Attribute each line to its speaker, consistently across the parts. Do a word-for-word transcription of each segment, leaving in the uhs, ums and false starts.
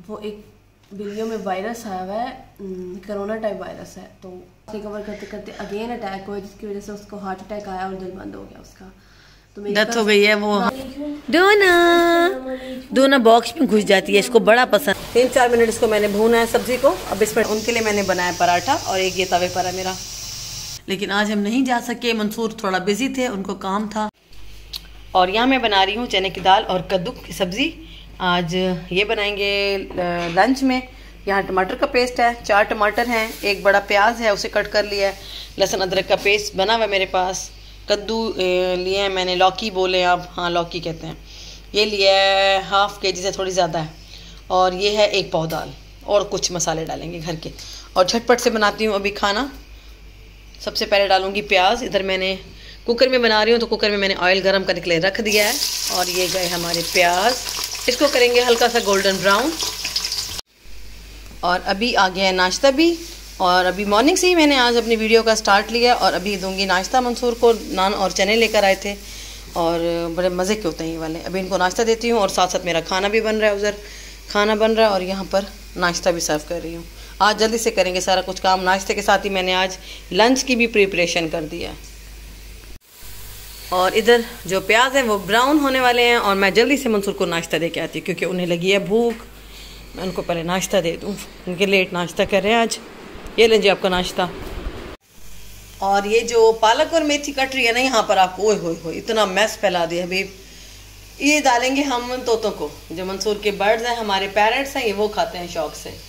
Speaker 1: वो एक बिल्लियों में वायरस आया हुआ है, कोरोना टाइप वायरस है, तो रिकवर करते करते अगेन अटैक हुआ जिसकी वजह से उसको हार्ट अटैक आया और दिल बंद हो गया उसका, तो
Speaker 2: डेथ हो गई है। वो डोना डोना बॉक्स में घुस जाती है, इसको बड़ा पसंद। तीन चार मिनट इसको मैंने भूना है सब्जी को। अब इसमें उनके लिए मैंने बनाया पराठा और एक ये तवे पर है मेरा। लेकिन आज हम नहीं जा सके, मंसूर थोड़ा बिजी थे, उनको काम था। और यहाँ मैं बना रही हूँ चने की दाल और कद्दू की सब्जी। आज ये बनाएंगे लंच में। यहाँ टमाटर का पेस्ट है, चार टमाटर हैं, एक बड़ा प्याज है उसे कट कर लिया है, लहसुन अदरक का पेस्ट बना हुआ है मेरे पास। कद्दू लिए हैं मैंने, लौकी बोले आप, हाँ लौकी कहते हैं। ये लिया है हाफ के जी से थोड़ी ज़्यादा है। और ये है एक पाव दाल, और कुछ मसाले डालेंगे घर के। और झटपट से बनाती हूँ अभी खाना। सबसे पहले डालूँगी प्याज। इधर मैंने कुकर में बना रही हूँ तो कुकर में मैंने ऑयल गर्म करने के लिए रख दिया है। और ये गए हमारे प्याज, इसको करेंगे हल्का सा गोल्डन ब्राउन। और अभी आ गया है नाश्ता भी। और अभी मॉर्निंग से ही मैंने आज अपनी वीडियो का स्टार्ट लिया। और अभी दूंगी नाश्ता मंसूर को। नान और चने लेकर आए थे और बड़े मज़े के होते हैं ये वाले। अभी इनको नाश्ता देती हूँ और साथ साथ मेरा खाना भी बन रहा है। उधर खाना बन रहा है और यहाँ पर नाश्ता भी सर्व कर रही हूँ। आज जल्दी से करेंगे सारा कुछ काम। नाश्ते के साथ ही मैंने आज लंच की भी प्रिपरेशन कर दिया। और इधर जो प्याज है वो ब्राउन होने वाले हैं और मैं जल्दी से मंसूर को नाश्ता दे के आती हूँ क्योंकि उन्हें लगी है भूख। मैं उनको पहले नाश्ता दे दूँ, उनके लेट नाश्ता कर रहे हैं आज। ये लीजिए आपका नाश्ता। और ये जो पालक और मेथी कट रही है ना यहाँ पर, आपको ओए होए होए इतना मैस फैला दिया हबीब। ये डालेंगे हम तोतों को, जो मंसूर के बर्ड्स हैं, हमारे पैरट्स हैं, ये वो खाते हैं शौक से।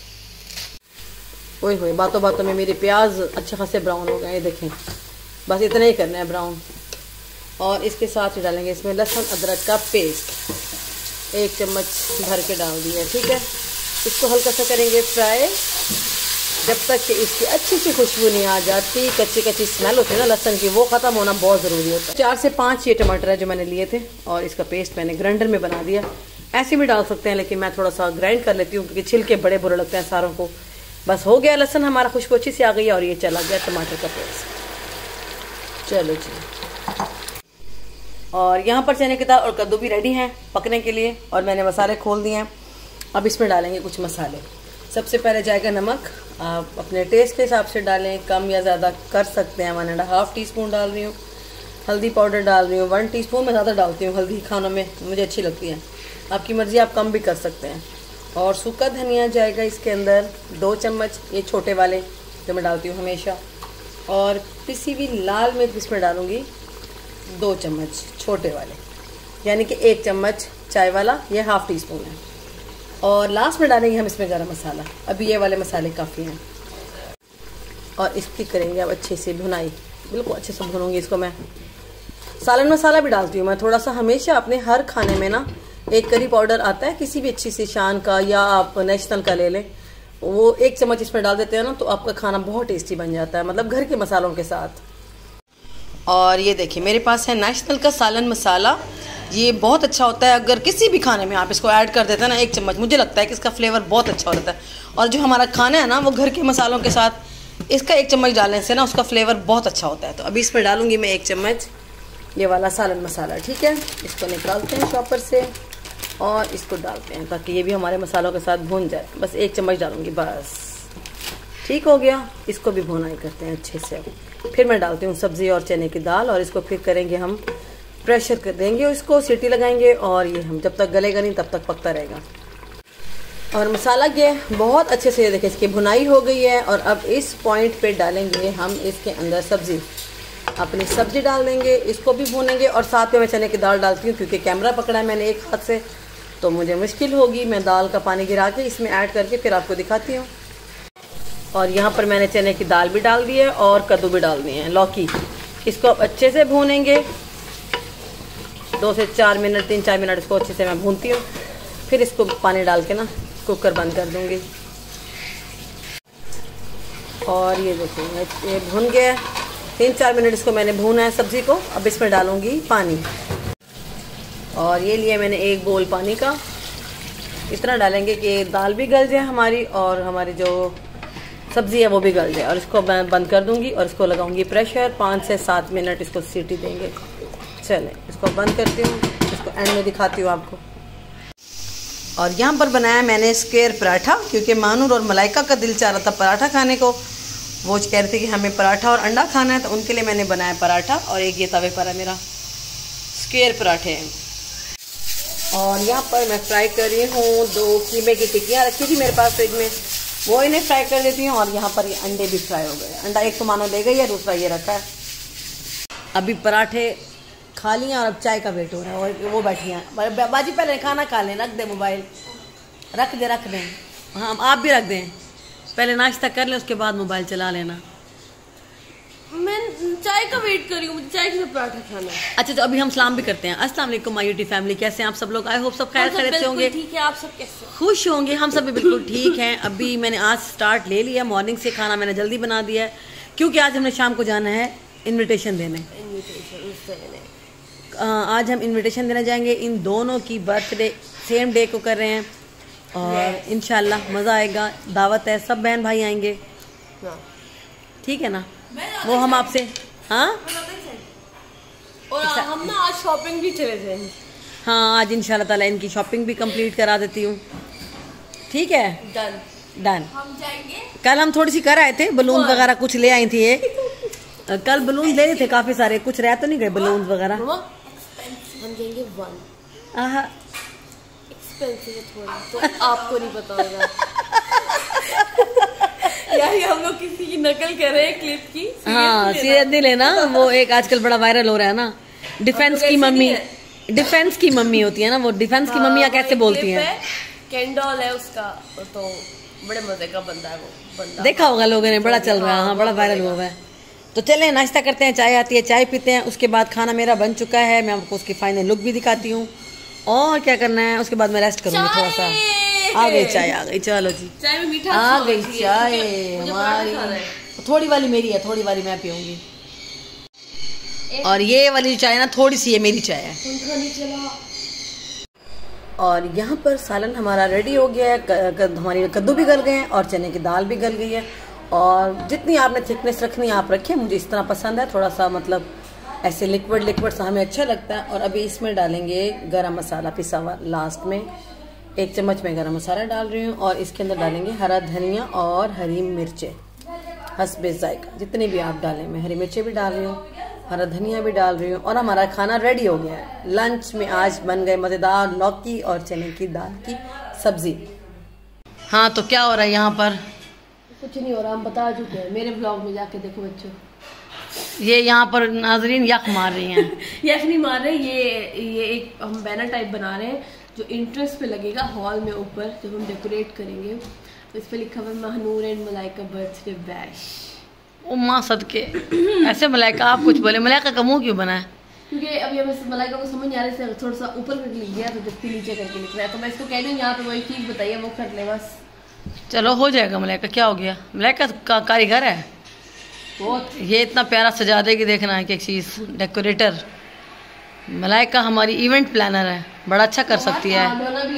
Speaker 2: ओए होए बातों बातों में मेरे प्याज अच्छे खासे ब्राउन हो गए, ये देखें। बस इतना ही करना है ब्राउन। और इसके साथ ही डालेंगे इसमें लहसुन अदरक का पेस्ट, एक चम्मच भर के डाल दिया, ठीक है। इसको हल्का सा करेंगे फ्राई जब तक कि इसकी अच्छी सी खुशबू नहीं आ जाती। कच्ची कच्ची स्मेल होती है ना लहसुन की, वो ख़त्म होना बहुत ज़रूरी होता है। चार से पाँच ये टमाटर है जो मैंने लिए थे और इसका पेस्ट मैंने ग्राइंडर में बना दिया। ऐसे भी डाल सकते हैं लेकिन मैं थोड़ा सा ग्राइंड कर लेती हूँ क्योंकि छिलके बड़े बुरे लगते हैं सारों को। बस हो गया लहसुन हमारा, खुशबू अच्छी सी आ गई है और ये चला गया टमाटर का पेस्ट। चलो जी। और यहाँ पर चने की दाल और कद्दू भी रेडी हैं पकने के लिए और मैंने मसाले खोल दिए हैं। अब इसमें डालेंगे कुछ मसाले। सबसे पहले जाएगा नमक, आप अपने टेस्ट के हिसाब से डालें, कम या ज़्यादा कर सकते हैं। One and half teaspoon डाल रही हूँ। हल्दी पाउडर डाल रही हूँ वन टीस्पून। मैं ज़्यादा डालती हूँ हल्दी खानों में, मुझे अच्छी लगती है। आपकी मर्ज़ी, आप कम भी कर सकते हैं। और सूखा धनिया जाएगा इसके अंदर दो चम्मच, ये छोटे वाले जो मैं डालती हूँ हमेशा। और पिसी हुई लाल मिर्च इसमें डालूँगी दो चम्मच छोटे वाले, यानी कि एक चम्मच चाय वाला, ये हाफ टी स्पून है। और लास्ट में डालेंगे हम इसमें गरम मसाला। अभी ये वाले मसाले काफ़ी हैं। और इसकी करेंगे अब अच्छे से भुनाई, बिल्कुल अच्छे से भूनूंगी इसको मैं। सालन मसाला भी डालती हूँ मैं थोड़ा सा हमेशा अपने हर खाने में ना। एक करी पाउडर आता है किसी भी अच्छी सी शान का या आप नेशनल का ले लें, वो एक चम्मच इसमें डाल देते हैं ना तो आपका खाना बहुत टेस्टी बन जाता है, मतलब घर के मसालों के साथ। और ये देखिए मेरे पास है नेशनल का सालन मसाला। ये बहुत अच्छा होता है, अगर किसी भी खाने में आप इसको ऐड कर देते हैं ना एक चम्मच, मुझे लगता है कि इसका फ्लेवर बहुत अच्छा होता है। और जो हमारा खाना है ना वो घर के मसालों के साथ इसका एक चम्मच डालने से ना उसका फ्लेवर बहुत अच्छा होता है। तो अभी इसमें डालूंगी मैं एक चम्मच ये वाला सालन मसाला, ठीक है। इसको निकालते हैं शॉपर से और इसको डालते हैं ताकि ये भी हमारे मसालों के साथ भून जाए। बस एक चम्मच डालूंगी बस, ठीक हो गया। इसको भी भुनाई करते हैं अच्छे से। फिर मैं डालती हूँ सब्ज़ी और चने की दाल और इसको फिर करेंगे हम प्रेशर कर देंगे, इसको सीटी लगाएंगे और ये हम जब तक गलेगा नहीं तब तक पकता रहेगा। और मसाला ये बहुत अच्छे से, देखिए इसकी भुनाई हो गई है। और अब इस पॉइंट पे डालेंगे हम इसके अंदर सब्ज़ी, अपनी सब्ज़ी डाल देंगे, इसको भी भूनेंगे। और साथ में मैं चने की दाल डालती हूँ क्योंकि कैमरा पकड़ा है मैंने एक हाथ से तो मुझे मुश्किल होगी। मैं दाल का पानी गिरा के इसमें ऐड करके फिर आपको दिखाती हूँ। और यहाँ पर मैंने चने की दाल भी डाल दी है और कद्दू भी डाल दिए हैं, लौकी। इसको अब अच्छे से भूनेंगे दो से चार मिनट, तीन चार मिनट इसको अच्छे से मैं भूनती हूँ। फिर इसको पानी डाल के ना कुकर बंद कर दूँगी। और ये देखिए ये भून गया, तीन चार मिनट इसको मैंने भूना है सब्ज़ी को। अब इसमें डालूँगी पानी। और ये लिए मैंने एक बोल पानी का, इतना डालेंगे कि दाल भी गल जाए हमारी और हमारी जो सब्ज़ी है वो भी गल जाए। और इसको मैं बंद कर दूंगी और इसको लगाऊंगी प्रेशर। पाँच से सात मिनट इसको सीटी देंगे। चलें इसको बंद करती हूँ, इसको एंड में दिखाती हूँ आपको। और यहाँ पर बनाया मैंने स्क्वायर पराठा, क्योंकि मानूर और मलाइका का दिल चाह रहा था पराठा खाने को। वो कह रहे थे कि हमें पराठा और अंडा खाना है, तो उनके लिए मैंने बनाया पराठा। और एक ये तवे पर है मेरा स्क्वायर पराठे हैं। और यहाँ पर मैं फ्राई कर रही हूँ दो कीमे की टिक्कियाँ रखी थी मेरे पास फ्रिज में, वो इन्हें फ्राई कर देती हूँ। और यहाँ पर ये अंडे भी फ्राई हो गए। अंडा एक तो मानो ले गई है, दूसरा ये रखा है। अभी पराठे खा लिए और अब चाय का वेट हो रहा है। और वो बैठी हैं बाजी, पहले खाना खा लें, रख दे मोबाइल, रख दे रख दें। हाँ आप भी रख दें, पहले नाश्ता कर लें, उसके बाद मोबाइल चला लेना।
Speaker 1: मैं चाय का वेट कर रही हूँ, मुझे चाय के साथ पराठा खाना है।
Speaker 2: अच्छा तो अभी हम सलाम भी करते हैं। अस्सलाम वालेकुम माय यूट्यूब फैमिली, कैसे हैं आप सब लोग? आई होप सब खैर खैरियत से होंगे।
Speaker 1: ठीक है, आप सब कैसे?
Speaker 2: खुश होंगे। हम सब भी बिल्कुल ठीक हैं। अभी मैंने आज स्टार्ट ले लिया, मॉर्निंग से खाना मैंने जल्दी बना दिया है, क्योंकि आज हमने शाम को जाना है इन्विटेशन देने। आज हम इन्विटेशन देने जाएंगे। इन दोनों की बर्थडे सेम डे को कर रहे हैं और इंशाल्लाह मज़ा आएगा। दावत है, सब बहन भाई आएंगे, ठीक है ना? वो हम आपसे हाँ
Speaker 1: और हम ना आज शॉपिंग भी चले जाएंगे।
Speaker 2: हाँ आज इंशाल्लाह ताला इनकी शॉपिंग भी कंप्लीट करा देती हूँ, ठीक है?
Speaker 1: Done
Speaker 2: done.
Speaker 1: हम जाएंगे।
Speaker 2: कल हम थोड़ी सी कर आए थे, बलून वगैरह कुछ ले आई थी। ये कल बलून ले रहे थे काफी सारे, कुछ रह तो नहीं गए बलून वगैरह।
Speaker 1: हम जाएंगे वन।
Speaker 2: आहा
Speaker 1: एक्सपेंसिव है थोड़ा, तो आपको नहीं पता होगा। यार ये हम लोग किसी की नकल कर रहे हैं क्लिप की।
Speaker 2: हाँ सीरियस नहीं लेना। वो एक आजकल बड़ा वायरल हो रहा है ना, डिफेंस की मम्मी, डिफेंस की मम्मी होती है ना, वो डिफेंस की मम्मियाँ कैसे बोलती हैं।
Speaker 1: कैंडल है उसका, तो बड़े मजे का बंदा है वो बंदा,
Speaker 2: देखा होगा लोगों ने, बड़ा चल रहा है। हाँ बड़ा वायरल हुआ है। तो चलें नाश्ता करते हैं, चाय आती है, चाय पीते हैं। उसके बाद खाना मेरा बन चुका है, मैं आपको उसकी फाइनल लुक भी दिखाती हूँ। और क्या करना है उसके बाद मैं रेस्ट करूँगी थोड़ा सा। आ गई चाय, आ गई, चलो जी
Speaker 1: चाय में मीठा
Speaker 2: आ गई चाय हमारी। थोड़ी वाली मेरी है, थोड़ी वाली मैं पीऊंगी। और ये वाली चाय ना थोड़ी सी है, मेरी चाय है। और यहाँ पर सालन हमारा रेडी हो गया है। हमारी कद्दू भी गल गए हैं और चने की दाल भी गल गई है। और जितनी आपने थिकनेस रखनी है आप रखें, मुझे इस तरह पसंद है, थोड़ा सा मतलब ऐसे लिक्विड लिक्विड सा हमें अच्छा लगता है। और अभी इसमें डालेंगे गरम मसाला पिसा हुआ लास्ट में, एक चम्मच में गरम मसाला डाल रही हूँ। और इसके अंदर डालेंगे हरा धनिया और हरी मिर्चें हस्बे जायका, जितनी भी आप डालें। मैं हरी मिर्चें भी डाल रही हूँ, हरा धनिया भी डाल रही हूँ। और हमारा खाना रेडी हो गया है। लंच में आज बन गए मज़ेदार लौकी और चने की दाल की सब्जी। हाँ तो क्या हो रहा है यहाँ पर?
Speaker 1: कुछ नहीं हो रहा, हम बता चुके हैं, मेरे ब्लॉग में जाके देखो बच्चों।
Speaker 2: ये यहाँ पर नाजरीन यख मार रही हैं।
Speaker 1: यख नहीं मार रहे, ये ये एक हम बैनर टाइप बना रहे हैं जो इंट्रेंस पे लगेगा हॉल में ऊपर, जब हम डेकोरेट करेंगे तो इस पे लिखा हुआ Mahnoor and Malaika birthday bash.
Speaker 2: ओ माँ सदके, ऐसे मलाइका आप कुछ बोले, मलाइका का मुंह क्यों बना है?
Speaker 1: क्योंकि अभी हमें मलाइका को समझ नहीं आ रहा है, थोड़ा सा ऊपर करके लिख दिया तो जबकि नीचे करके लिख रहा है। तो मैं इसको कह रही हूँ यहाँ पे वही चीज़ बताइए, वो कर ले बस।
Speaker 2: चलो हो जाएगा। मलाइका क्या हो गया, मलाइका का कारीगर है बहुत। ये इतना प्यारा सजा देगी, देखना है कि एक चीज़ डेकोरेटर। मलाइका हमारी इवेंट प्लानर है, बड़ा अच्छा कर सकती है।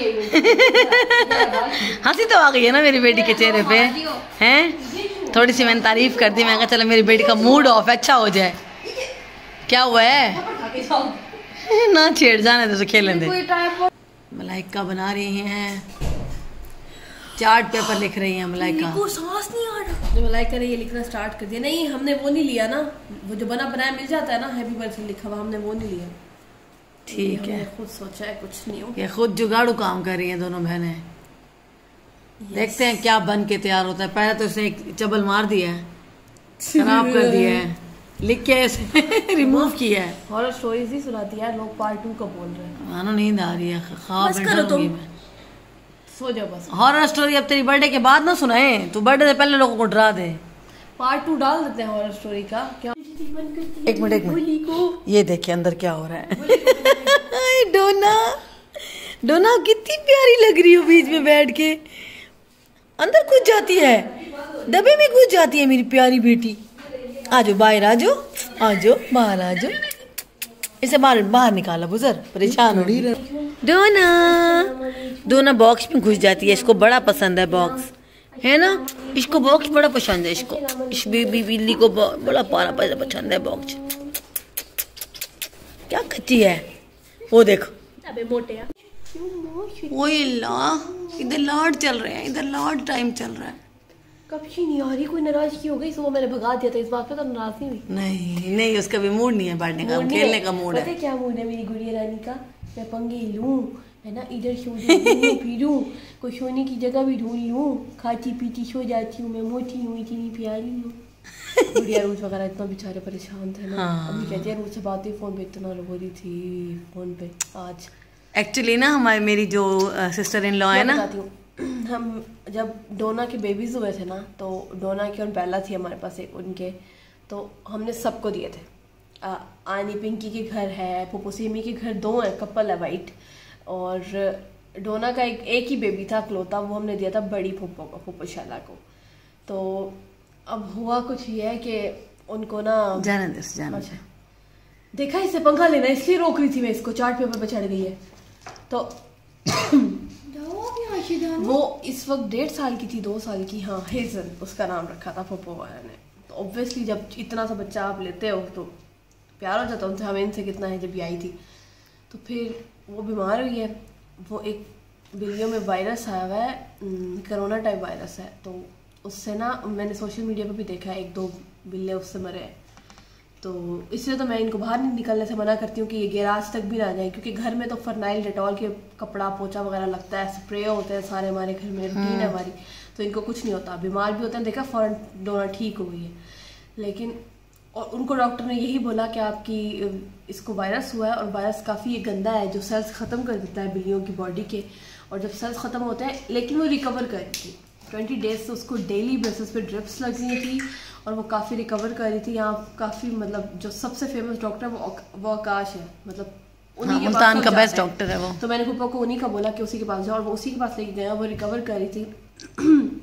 Speaker 2: हंसी तो आ गई है ना मेरी बेटी के चेहरे पे, हैं? थोड़ी सी मैंने तारीफ कर दी, मैं कहा चलो मेरी बेटी का मूड ऑफ अच्छा हो जाए। क्या हुआ है? ना छेड़ जाने दे, तो खेलने दे। मलाइका बना रही हैं, चार्ट पेपर लिख रही हैं मलाइका।
Speaker 1: सांस नहीं आ रहा, जो मलाइका ने ये लिखना स्टार्ट कर दिया। नहीं हमने वो नहीं लिया ना, वो जो बना बनाया मिल जाता है ना, हैप्पी बर्थडे लिखा हुआ, हमने वो नहीं लिया।
Speaker 2: ठीक है,
Speaker 1: खुद सोचा है, कुछ नहीं हो।
Speaker 2: ये खुद जुगाड़ू काम कर रही हैं दोनों बहनें। देखते हैं क्या बन के तैयार होता है। पहले तो उसने एक चबल मार दिया है, खराब कर दिया है, लिख के ऐसे रिमूव किया है।
Speaker 1: हॉरर स्टोरीज ही सुनाती है लोग, पार्ट टू का बोल रहे हैं।
Speaker 2: मानो नींद आ रही है, ख्वाब में
Speaker 1: सो जाओ बस।
Speaker 2: हॉरर स्टोरी अब तेरी बर्थडे के बाद ना सुनाए, तू बर्थडे से पहले लोगों को डरा दे।
Speaker 1: पार्ट टू डाल देते हैं हॉरर स्टोरी का। क्या
Speaker 2: एक मिनट एक मिनट, ये देखिए अंदर क्या हो रहा है। डोना डोना कितनी प्यारी लग रही हो, बीच में बैठ के अंदर घुस जाती है, डब्बे में घुस जाती है मेरी प्यारी बेटी। आजो बाहर, आजो आजो बाहर, आजो। इसे बाहर बाहर निकाला, बुजर परेशान हो रही। डोना डोना बॉक्स में घुस जाती है, इसको बड़ा पसंद है बॉक्स, है ना? इसको बॉक्स बड़ा पसंद है, इसको इस बेबी बिल्ली को बड़ा पारा पसंद है बॉक्स। क्या कच्ची है वो देखो।
Speaker 1: अबे मोटे।
Speaker 2: वही अल्लाह, इधर लॉर्ड चल रहे हैं, इधर लॉर्ड टाइम चल रहा है।
Speaker 1: कभी नहीं आ रही, कोई नाराज की हो गई, सुबह मैंने भगा दिया था, इस बात पे तो नाराज नहीं हुई।
Speaker 2: नहीं नहीं, उसका भी मूड नहीं है बांटने का, खेलने का मूड है।
Speaker 1: पता है क्या मूड है मेरी गुड़िया रानी का? मैं पंगे लूं, है ना, इधर सो जाऊं फिरूं, कोई सोने की जगह भी ढूंढ लूं, खाती पीती सो जाती हूँ, मैं मोटी हूँ, इतनी प्यारी हूँ। गुड़िया रोज वगैरह इतना बेचारे परेशान थे ना। हाँ। अभी कहते हैं रोज से बात हुई, फोन पे इतना रो रही थी फोन पे आज।
Speaker 2: एक्चुअली ना हमारे मेरी जो सिस्टर इन लॉ है ना,
Speaker 1: हम जब डोना के बेबीज हुए थे ना, तो डोना की और बेला थी हमारे पास एक उनके, तो हमने सबको दिए थे। आ, आनी पिंकी के घर है, पुप्पो सिमी के घर दो है, कपल है वाइट, और डोना का एक एक ही बेबी था क्लोता, वो हमने दिया था बड़ी पुप्पो को, पुप्पो शाला को। तो अब हुआ कुछ ये है कि उनको ना
Speaker 2: जाने दे जाने
Speaker 1: अच्छा देखा इससे पंखा लेना, इसलिए रोक रही थी मैं इसको, चार्ट पेपर पे चढ़ गई है। तो वो इस वक्त डेढ़ साल की थी, दो साल की, हाँ हेजल उसका नाम रखा था पुप्पो वाले ने। तो ऑब्वियसली जब इतना सा बच्चा आप लेते हो तो प्यार हो जाता है उनसे, हमें इनसे कितना है। जब ये आई थी तो फिर वो बीमार हुई है, वो एक बिल्लियों में वायरस आया हुआ है, कोरोना टाइप वायरस है, तो उससे ना मैंने सोशल मीडिया पे भी देखा है एक दो बिल्ले उससे मरे हैं। तो इसलिए तो मैं इनको बाहर नहीं निकलने से मना करती हूँ कि ये गैराज तक भी ना जाए, क्योंकि घर में तो फरनाइल डेटॉल के कपड़ा पोछा वगैरह लगता है, स्प्रे होते हैं सारे, हमारे घर में रूटीन है हमारी, तो इनको कुछ नहीं होता। बीमार भी होते हैं, देखा फौरन डोना ठीक हो गई है, लेकिन और उनको डॉक्टर ने यही बोला कि आपकी इसको वायरस हुआ है, और वायरस काफ़ी गंदा है जो सेल्स ख़त्म कर देता है बिल्लियों की बॉडी के, और जब सेल्स ख़त्म होते हैं, लेकिन वो रिकवर कर रही थी ट्वेंटी डेज से, उसको डेली बेसिस पे ड्रिप्स लग रही थी और वो काफ़ी रिकवर कर रही थी। यहाँ काफ़ी मतलब जो सबसे फेमस डॉक्टर है वो वो आकाश है, मतलब उन्हीं के
Speaker 2: मुल्तान का बेस्ट डॉक्टर है वो।
Speaker 1: तो मैंने पापा को उन्हीं का बोला कि उसी के पास जाओ, और वो उसी के पास लेके गया, वो रिकवर कर रही थी।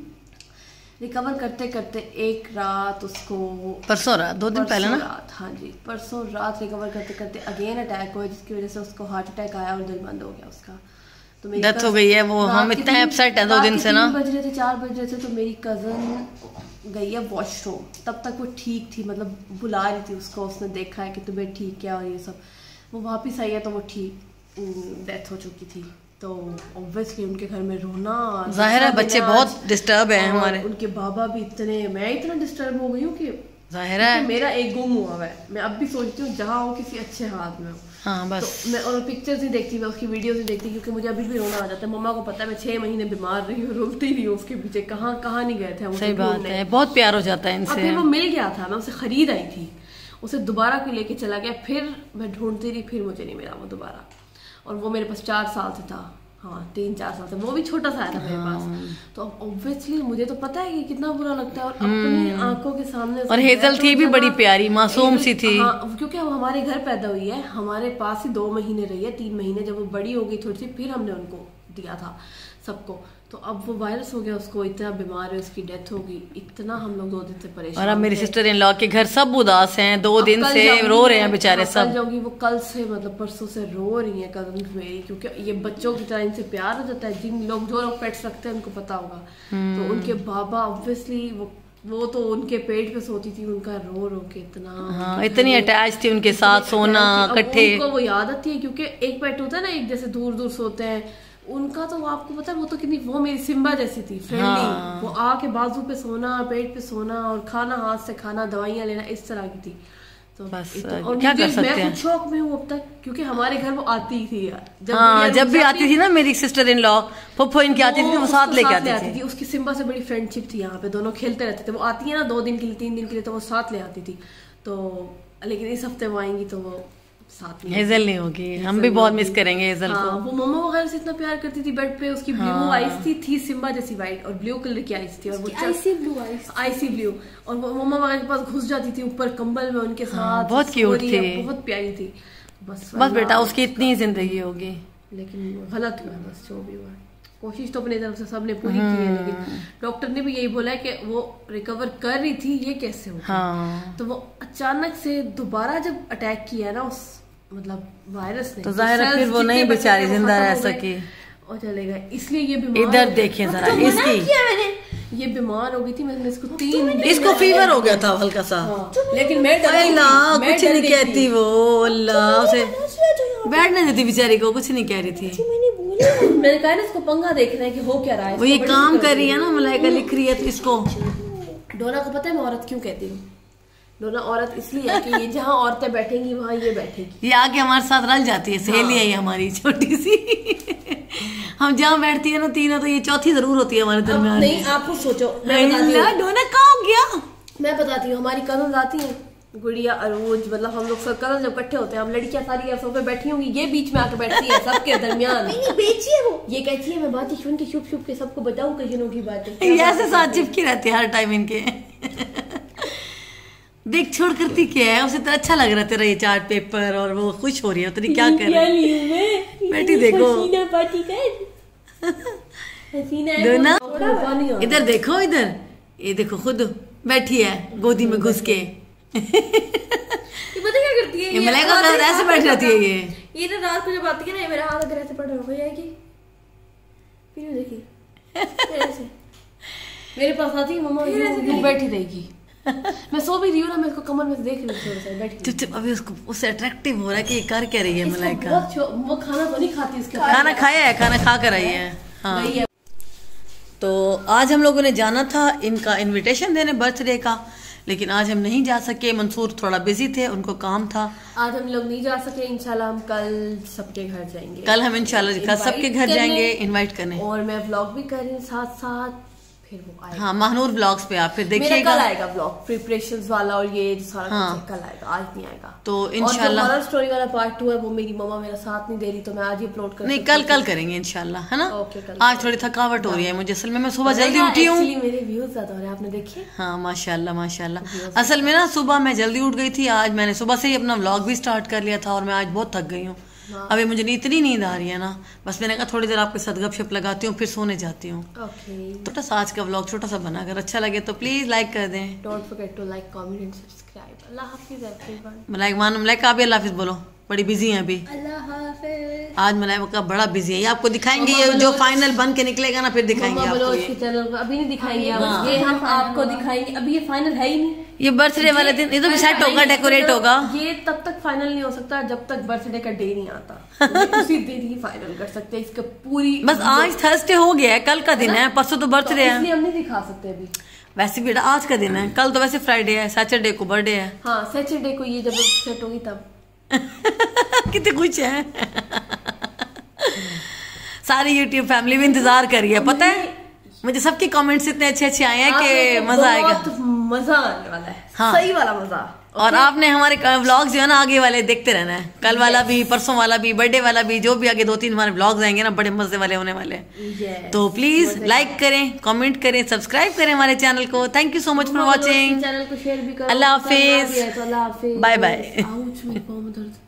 Speaker 1: रिकवर करते करते एक रात उसको,
Speaker 2: परसों रात, दो दिन पहले ना,
Speaker 1: रात, हाँ जी परसों रात रिकवर करते करते अगेन अटैक हुआ, जिसकी वजह से उसको हार्ट अटैक आया और दिल बंद हो गया उसका। तो मेरी
Speaker 2: डेथ हो गई है वो, हम इतने अपसेट हैं दो दिन से ना।
Speaker 1: बज रहे थे, चार बज रहे थे, तो मेरी कजन गई है वॉशरूम, तब तक वो ठीक थी, मतलब बुला रही थी उसको, उसने देखा है कि तुम्हें ठीक क्या और ये सब, वो वापिस आई है तो वो ठीक डेथ हो चुकी थी। तो ऑब्वियसली उनके घर में रोना
Speaker 2: जाहिर है, बच्चे बहुत डिस्टर्ब है हमारे,
Speaker 1: उनके बाबा भी इतने, मैं इतना डिस्टर्ब हो गई हूँ कि
Speaker 2: जाहिर है
Speaker 1: मेरा एक गुम हुआ है। मैं अब भी सोचती हूँ जहाँ हो किसी अच्छे हाथ में हो।
Speaker 2: हाँ बस।
Speaker 1: तो मैं और पिक्चर्स नहीं देखती, मैं उसकी वीडियोस नहीं देखती, क्योंकि मुझे अभी भी रोना आ जाता है। मम्मा को पता है मैं छह महीने बीमार रही हूँ, रोती रही हूँ उसके पीछे, कहाँ कहाँ नहीं गए थे हम।
Speaker 2: सही बात है, बहुत प्यार हो जाता है इनसे।
Speaker 1: फिर वो मिल गया था, मैं उसे खरीद आई थी, उसे दोबारा क्यों लेके चला गया, फिर मैं ढूंढती रही, फिर मुझे नहीं मिला वो दोबारा, और वो मेरे पास चार साल से था, हाँ तीन चार साल से, वो भी छोटा सा आया था मेरे हाँ। पास। तो ऑब्वियसली मुझे तो पता है कि कितना बुरा लगता है, और अपनी आंखों के सामने।
Speaker 2: और हेजल थी भी बड़ी प्यारी मासूम सी थी,
Speaker 1: हाँ, क्योंकि वो हमारे घर पैदा हुई है, हमारे पास ही दो महीने रही है, तीन महीने, जब वो बड़ी हो गई थोड़ी सी, फिर हमने उनको दिया था सबको। तो अब वो वायरस हो गया उसको, इतना बीमार है, उसकी डेथ हो गई, इतना हम लोग दो दिन से परेशान।
Speaker 2: और अब मेरी सिस्टर इन लॉ के घर सब उदास हैं, दो दिन से रो रहे हैं बेचारे सब।
Speaker 1: जाऊंगी, वो कल से मतलब परसों से रो रही है कजन मेरी, क्योंकि ये बच्चों की तरह इनसे प्यार हो जाता है। जिन लोग जो लोग पेट्स रखते हैं उनको पता होगा। तो उनके बाबा ऑब्वियसली वो वो तो उनके पेट पे सोती थी, उनका रो रो के इतना,
Speaker 2: हाँ, इतनी अटैच थी उनके साथ, सोना इकट्ठे।
Speaker 1: उनको वो याद आती है, क्योंकि एक पेट होता है ना, एक जैसे दूर दूर सोते हैं, उनका तो आपको पता है वो तो कितनी, वो मेरी सिम्बा जैसी थी, फ्रेंडली। हाँ। वो आके बाजू पे सोना, पेट पे सोना, और खाना हाथ से खाना, दवाइयाँ लेना, इस तरह की थी। तो
Speaker 2: बस
Speaker 1: और क्या कर सकते हैं। मैं शौक में हूँ अब तक, क्योंकि हमारे घर वो आती थी यार,
Speaker 2: जब, हाँ, जब भी आती थी ना मेरी सिस्टर इन लॉ, पुप्पो इनकी आती थी, वो साथ लेके आती, आती थी।
Speaker 1: उसकी सिम्बा से बड़ी फ्रेंडशिप थी, यहाँ पे दोनों खेलते रहते थे। वो आती है ना दो दिन के लिए, तीन दिन के लिए, तो वो साथ ले आती थी। तो लेकिन इस हफ्ते वो आएंगी तो वो साथ में,
Speaker 2: हेजल नहीं होगी, हम भी बहुत मिस करेंगे हेजल
Speaker 1: हाँ,
Speaker 2: को।
Speaker 1: वो मम्मा वगैरह से इतना प्यार करती थी। बेड पे उसकी ब्लू हाँ। आइस थी, थी सिम्बा जैसी वाइट, और ब्लू कलर की आइस थी, और वो icy blue ice icy blue, और वो मम्मा वगैरह के पास घुस जाती थी ऊपर कंबल में उनके साथ। हाँ,
Speaker 2: बहुत क्यूट थी,
Speaker 1: बहुत प्यारी थी। बस
Speaker 2: बस बेटा उसकी इतनी जिंदगी होगी,
Speaker 1: लेकिन गलत हुआ, बस जो भी हुआ। कोशिश तो अपनी तरफ से सबने पूरी की है, लेकिन डॉक्टर ने भी यही बोला है कि वो रिकवर कर रही थी, ये कैसे हो
Speaker 2: हाँ।
Speaker 1: तो वो अचानक से दोबारा जब अटैक किया ना उस मतलब वायरस ने,
Speaker 2: तो जाहिर है फिर वो नहीं बेचारी जिंदा रह सकी
Speaker 1: और चले गए। इसलिए ये बीमार,
Speaker 2: इधर देखिए जरा
Speaker 1: इसकी, ये बीमार हो गई थी, मैंने इसको तीन
Speaker 2: इसको फीवर हो गया था हल्का सा,
Speaker 1: लेकिन मैं
Speaker 2: कुछ नहीं कहती वो, अल्लाह उसे बैठने देती बेचारी को, कुछ नहीं कह रही थी।
Speaker 1: मैंने कहा ना इसको पंगा देखना है कि हो क्या रहा है।
Speaker 2: वो ये काम कर रही है ना, मलाइका लिख रही है तो इसको।
Speaker 1: डोना को पता है मैं औरत क्यों कहती हूँ? डोना औरत इसलिए है कि ये जहाँ औरतें बैठेंगी वहाँ ये बैठेगी।
Speaker 2: ये आके हमारे साथ रल जाती है, सहेली है ये हमारी छोटी सी। हम जहाँ बैठती है ना तीनों, तो ये चौथी जरूर होती है हमारे दरमियान।
Speaker 1: नहीं आप कुछ सोचो, मैं बताती हूँ।
Speaker 2: डोना कहाँ हो गया?
Speaker 1: मैं बताती हूँ, हमारी कजन आती है, गुड़िया अरोज, मतलब हम लोग सब कजन जब इकट्ठे होते हैं, हम लड़कियां सारी सोफे बैठी होंगी, ये बीच में आके बैठती है सबके दरमियान। नहीं बेची है वो, ये कहती है मैं बातें सुन के छुप छुप के सबको बताऊं कजनों की बातें।
Speaker 2: ऐसे साथ चिपकी रहती है हर टाइम इनके। देख छोड़ करती क्या है, उसे तो अच्छा लग रहा तेरा ये चार्ट पेपर, और वो खुश हो रही है। तेरी क्या कर रही है बेटी? देखो डोना, इधर देखो, इधर ये देखो, खुद बैठी है गोदी में घुस के।
Speaker 1: ये पता क्या करती है?
Speaker 2: ये मलाइका ऐसे बैठ रहती है ये
Speaker 1: ये ना रात को जब आती है ना, ये मेरा हाथ अगर ऐसे पड़ रहा हो जाएगी, फिर देखिए ऐसे मेरे पास आती है, मम्मा ये बैठी रहेगी। मैं सो भी रही हूँ ना, मैं इसको कमर में से देख रही हूँ बैठी।
Speaker 2: चुपचाप अभी उसको उससे अट्रैक्टिव हो रहा है कि ये कर क्या रही है मलाइका।
Speaker 1: वो खाना तो नहीं खाती, इसके
Speaker 2: खाना खाया है, खाना खा कर आई है। हाँ, तो आज हम लोगों ने जाना था इनका इनविटेशन देने बर्थडे का, लेकिन आज हम नहीं जा सके। मंसूर थोड़ा बिजी थे, उनको काम था।
Speaker 1: आज हम लोग नहीं जा सके। इंशाल्लाह हम कल सबके घर जाएंगे।
Speaker 2: कल हम इंशाल्लाह कल सबके घर जाएंगे इनवाइट करने,
Speaker 1: और मैं व्लॉग भी कर रही हूँ साथ साथ। फिर वो आएगा।
Speaker 2: हाँ, महानूर व्लॉग्स पे आप फिर देखिएगा।
Speaker 1: कल आएगा व्लॉग प्रिपरेशंस वाला, और ये सारा हाँ। कुछ कल आएगा, आज नहीं आएगा।
Speaker 2: तो इंशाल्लाह
Speaker 1: हॉरर स्टोरी वाला पार्ट टू है, वो मेरी मम्मा मेरा साथ नहीं दे रही, तो मैं आज ही अपलोड कर
Speaker 2: नहीं, कल कल करेंगे इंशाल्लाह, है ना।
Speaker 1: ओके, कल
Speaker 2: आज थोड़ी थकावट हो रही है मुझे, असल में मैं सुबह जल्दी उठी हूँ।
Speaker 1: मेरे व्यूज ज्यादा हो रहे हैं, आपने देखे?
Speaker 2: हाँ माशाल्लाह माशाल्लाह। असल में ना सुबह मैं जल्दी उठ गई थी, आज मैंने सुबह से ही अपना व्लॉग भी स्टार्ट कर लिया था, और मैं आज बहुत थक गई हूँ। अभी मुझे इतनी नींद आ रही है ना, बस मैंने कहा थोड़ी देर आपके साथ गपशप लगाती हूँ, फिर सोने जाती हूँ। छोटा सा आज का व्लॉग छोटा सा बना, अगर अच्छा लगे तो प्लीज लाइक कर दें।
Speaker 1: Don't forget to like, comment and subscribe. अल्लाह हाफिज एवरीवन।
Speaker 2: मलाइका मान मलाइका आप अल्लाह हाफिज बोलो, बड़ी बिजी हैं अभी।
Speaker 1: अल्लाह हाफिज।
Speaker 2: आज मलाइका बड़ा बिजी है, ये आपको दिखाएंगे, ये जो फाइनल बन के निकलेगा ना फिर दिखाएंगे आपको।
Speaker 1: ये चैनल को अभी नहीं दिखाएंगे, ये हम आपको दिखाएंगे। अभी ये फाइनल है ही नहीं।
Speaker 2: ये बर्थडे वाले दिन ये तो सेट होगा, डेकोरेट होगा।
Speaker 1: ये तब तक फाइनल नहीं हो सकता जब तक बर्थडे का डे नहीं आता। उसी दिन ही फाइनल कर सकते हैं इसका पूरी।
Speaker 2: बस आज थर्सडे हो गया है, कल का दिन है, परसों तो बर्थडे है,
Speaker 1: इसलिए हम नहीं दिखा सकते अभी।
Speaker 2: वैसे भी आज का दिन है, कल तो वैसे फ्राइडे है, सैटरडे को बर्थडे है।
Speaker 1: हाँ, सैटरडे को ये जब सेट होगी तब।
Speaker 2: कितने कुछ है। सारी यूट्यूब फैमिली भी इंतजार कर रही है, पता है मुझे सबके कमेंट्स इतने अच्छे अच्छे आए हैं कि मजा आएगा,
Speaker 1: मजा आने वाला है।
Speaker 2: हाँ,
Speaker 1: सही वाला मजा।
Speaker 2: और आपने हमारे व्लॉग्स जो है ना आगे वाले देखते रहना है, कल वाला भी, परसों वाला भी, बर्थडे वाला भी, जो भी आगे दो तीन हमारे व्लॉग्स आएंगे ना बड़े मजे वाले होने वाले हैं। तो प्लीज लाइक करें, कमेंट करें, सब्सक्राइब करें हमारे चैनल को। Thank you so much for watching.
Speaker 1: Channel को शेयर भी करो।
Speaker 2: अल्लाह हाफिज, बाय बाय।